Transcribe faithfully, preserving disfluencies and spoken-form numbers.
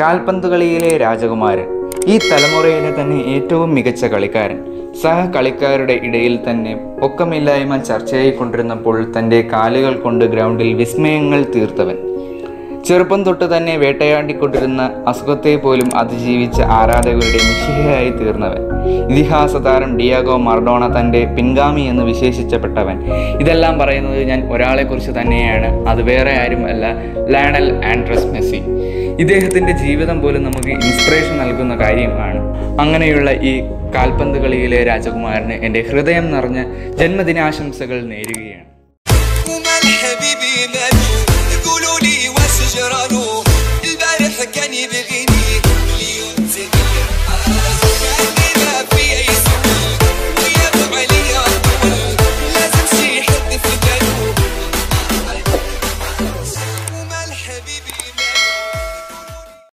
കാൽപന്ത് കളിയിലെ രാജകുമാരൻ, ഈ തലമുറയിലെ തന്നെ ഏറ്റവും മികച്ച കളിക്കാരൻ. സഹ കളിക്കാരുടെ ഇടയിൽ തന്നെ പൊക്കമില്ലായ്മ ചർച്ചയായിക്കൊണ്ടിരുന്നപ്പോൾ തൻ്റെ കാലുകൾ കൊണ്ട് ഗ്രൗണ്ടിൽ വിസ്മയങ്ങൾ തീർത്തവൻ. ചെറുപ്പം തൊട്ട് തന്നെ വേട്ടയാടിക്കൊണ്ടിരുന്ന അസുഖത്തെ പോലും അതിജീവിച്ച ആരാധകരുടെ മിശിഹയായി തീർന്നവൻ. ഇതിഹാസ താരം ഡിയാഗോ മറഡോണ തൻ്റെ പിൻഗാമി എന്ന് വിശേഷിച്ചപ്പെട്ടവൻ. ഇതെല്ലാം പറയുന്നത് ഞാൻ ഒരാളെക്കുറിച്ച് തന്നെയാണ്, അത് വേറെ ആരുമല്ല, ലയണൽ ആൻഡ്രസ് മെസ്സി. ഇദ്ദേഹത്തിൻ്റെ ജീവിതം പോലും നമുക്ക് ഇൻസ്പിറേഷൻ നൽകുന്ന കാര്യമാണ്. അങ്ങനെയുള്ള ഈ കാൽപന്ത് കളിയിലെ രാജകുമാരന് എൻ്റെ ഹൃദയം നിറഞ്ഞ ജന്മദിനാശംസകൾ നേരുകയാണ്.